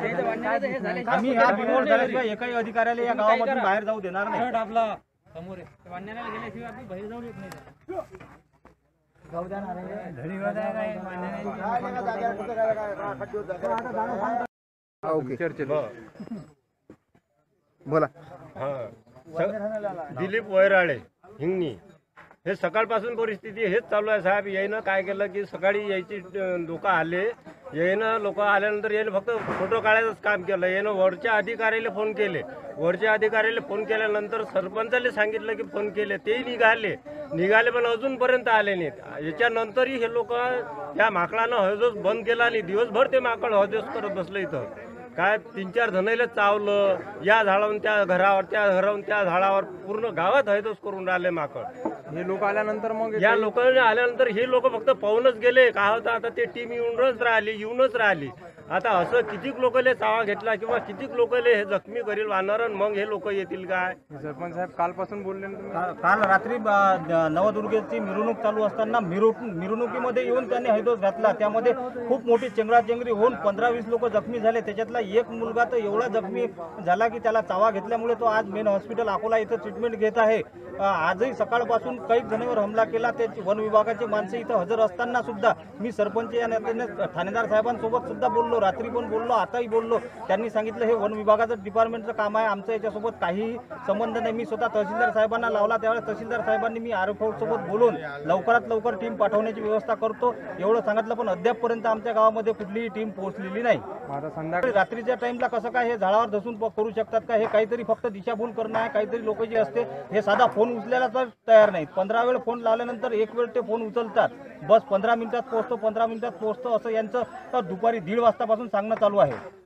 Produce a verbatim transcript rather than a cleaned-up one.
आम्ही ह्या बिनवड झाल्याशिवाय एकाही अधिकाऱ्याला या गावामधून बाहेर जाऊ देणार नाही. बोला. दिलीप वैराळे हिंगणी. हे सकाळपासून परिस्थिती हेच चालू आहे साहेब. यायनं काय केलं की सकाळी यायची लोक आले, यायनं लोक आल्यानंतर यायनं फक्त फोटो काढायचंच काम केलं. यानं वरच्या अधिकाऱ्याला फोन केले, वरच्या अधिकाऱ्याला फोन केल्यानंतर सरपंचाला सांगितलं की फोन केले, तेही निघाले निघाले पण अजूनपर्यंत आले नाहीत. याच्यानंतरही हे लोक त्या माकडानं हळदोस बंद केला आणि दिवसभर ते माकड हळदोस करत बसलं इथं. काय तीन चार जणांना चावलं, या झाडावरून त्या घरावर, त्या घरावरून त्या झाडावर, पूर्ण गावात हैदोस करून राहिले माकड. हे लोक आल्यानंतर मग या लोकांनी आल्यानंतर हे लोक फक्त पाहूनच गेले. का होतं आता ते टीम येऊनच राहिली येऊनच राहिली. आता असं कितीक लोकले चावा घेतला किंवा कितीक लोकले हे जखमी करील वानर, मग हे लोक येतील काय? सरपंच साहेब कालपासून बोलले ना तुम्ही. काल रात्री नवदुर्गेची मिरवणूक चालू असताना मिरवणुकीमध्ये येऊन त्यांनी हैदोस घातला. त्यामध्ये खूप मोठी चेंगराचेंगरी होऊन पंधरा वीस लोक जखमी झाले. त्याच्यातला एक मुलगा तर एवढा जखमी झाला की त्याला चावा घेतल्यामुळे तो आज मेन हॉस्पिटल अकोला इथं ट्रीटमेंट घेत आहे. आजही सकाळपासून काही जणांवर हमला केला. ते वन विभागाचे माणसं इथं हजर असताना सुद्धा मी सरपंच या नेत्याने ठाणेदार साहेबांसोबत सुद्धा बोललो, रात्री पण बोललो, आताही बोललो. त्यांनी सांगितलं हे वन विभागाचं डिपार्टमेंटचं काम आहे, आमचं याच्यासोबत काहीही संबंध नाही. मी स्वतः तहसीलदार साहेबांना लावला, त्यावेळेस तहसीलदार साहेबांनी मी आर एफ ओ सोबत बोलून लवकरात लवकर टीम पाठवण्याची व्यवस्था करतो एवढं सांगितलं. पण अद्यापपर्यंत आमच्या गावामध्ये कुठलीही टीम पोहोचलेली नाही. आता संध्याकाळी रात्रीच्या टाइमला कसं काय हे झाडावर धसून करू शकतात का? हे काहीतरी फक्त दिशाभूल करणं आहे. काहीतरी लोक जे असते हे साधा फोन उचलायला तर तयार नाहीत. पंधरा वेळ फोन लावल्यानंतर एक वेळ ते फोन उचलतात. बस पंधरा मिनिटात पोहोचतो पंधरा मिनिटात पोहोचतो असं यांचं दुपारी दीड वाजतापासून सांगणं चालू आहे.